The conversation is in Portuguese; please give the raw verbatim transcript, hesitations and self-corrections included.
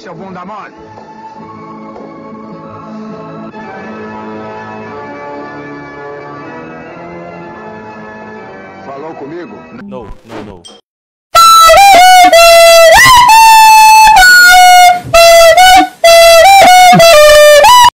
seu bunda mole. Falou comigo? No, no, no.